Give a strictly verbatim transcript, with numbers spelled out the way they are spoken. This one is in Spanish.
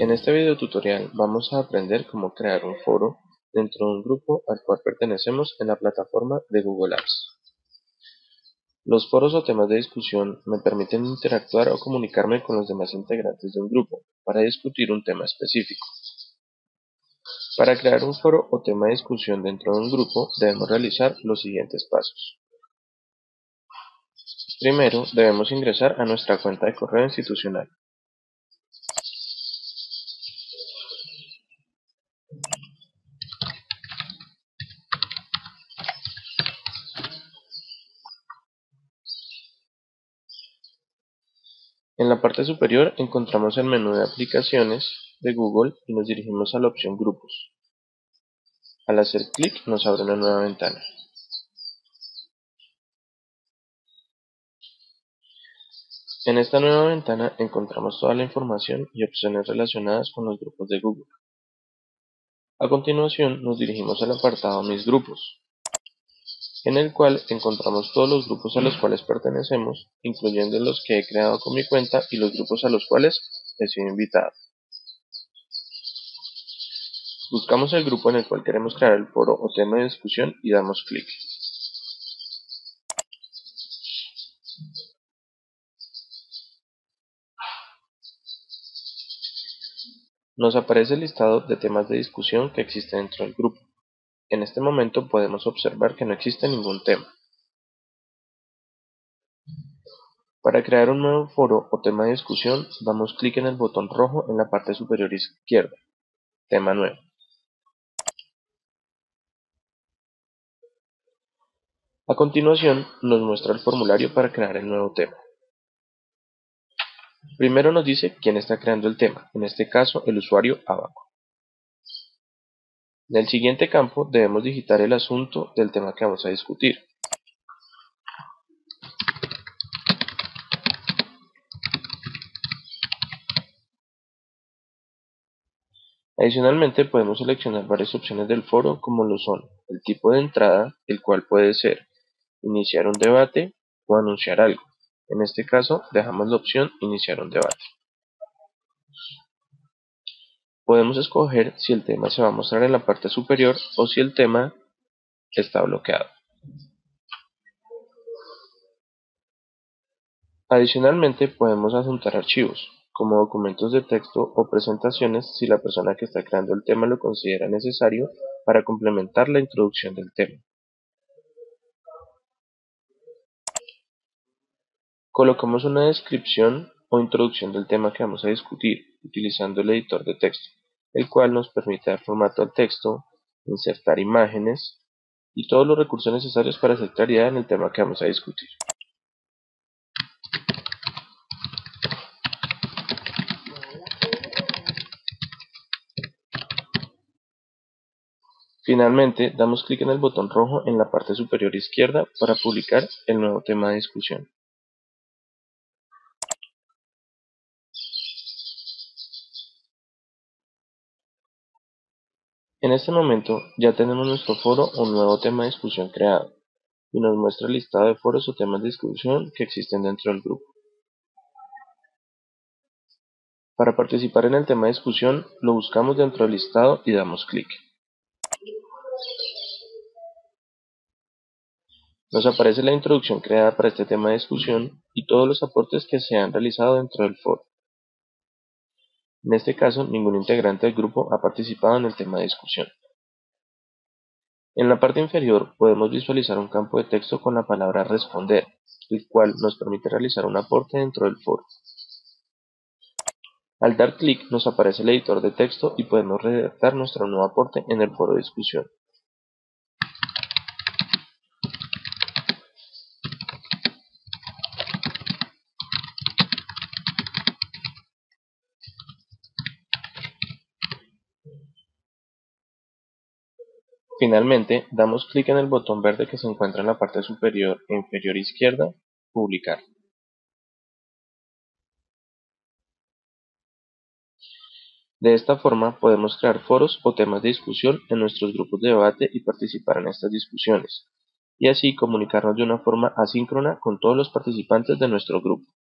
En este video tutorial vamos a aprender cómo crear un foro dentro de un grupo al cual pertenecemos en la plataforma de Google Apps. Los foros o temas de discusión me permiten interactuar o comunicarme con los demás integrantes de un grupo para discutir un tema específico. Para crear un foro o tema de discusión dentro de un grupo debemos realizar los siguientes pasos. Primero, debemos ingresar a nuestra cuenta de correo institucional. En la parte superior encontramos el menú de aplicaciones de Google y nos dirigimos a la opción Grupos. Al hacer clic nos abre una nueva ventana. En esta nueva ventana encontramos toda la información y opciones relacionadas con los grupos de Google. A continuación nos dirigimos al apartado Mis grupos, en el cual encontramos todos los grupos a los cuales pertenecemos, incluyendo los que he creado con mi cuenta y los grupos a los cuales he sido invitado. Buscamos el grupo en el cual queremos crear el foro o tema de discusión y damos clic. Nos aparece el listado de temas de discusión que existe dentro del grupo. En este momento podemos observar que no existe ningún tema. Para crear un nuevo foro o tema de discusión, damos clic en el botón rojo en la parte superior izquierda, Tema nuevo. A continuación, nos muestra el formulario para crear el nuevo tema. Primero nos dice quién está creando el tema, en este caso el usuario Abaco. En el siguiente campo debemos digitar el asunto del tema que vamos a discutir. Adicionalmente podemos seleccionar varias opciones del foro como lo son el tipo de entrada, el cual puede ser iniciar un debate o anunciar algo. En este caso dejamos la opción iniciar un debate. Podemos escoger si el tema se va a mostrar en la parte superior o si el tema está bloqueado. Adicionalmente podemos adjuntar archivos, como documentos de texto o presentaciones si la persona que está creando el tema lo considera necesario para complementar la introducción del tema. Colocamos una descripción o introducción del tema que vamos a discutir, utilizando el editor de texto, el cual nos permite dar formato al texto, insertar imágenes y todos los recursos necesarios para hacer claridad en el tema que vamos a discutir. Finalmente, damos clic en el botón rojo en la parte superior izquierda para publicar el nuevo tema de discusión. En este momento ya tenemos nuestro foro o nuevo tema de discusión creado y nos muestra el listado de foros o temas de discusión que existen dentro del grupo. Para participar en el tema de discusión lo buscamos dentro del listado y damos clic. Nos aparece la introducción creada para este tema de discusión y todos los aportes que se han realizado dentro del foro. En este caso, ningún integrante del grupo ha participado en el tema de discusión. En la parte inferior podemos visualizar un campo de texto con la palabra responder, el cual nos permite realizar un aporte dentro del foro. Al dar clic nos aparece el editor de texto y podemos redactar nuestro nuevo aporte en el foro de discusión. Finalmente, damos clic en el botón verde que se encuentra en la parte superior e inferior izquierda, Publicar. De esta forma podemos crear foros o temas de discusión en nuestros grupos de debate y participar en estas discusiones, y así comunicarnos de una forma asíncrona con todos los participantes de nuestro grupo.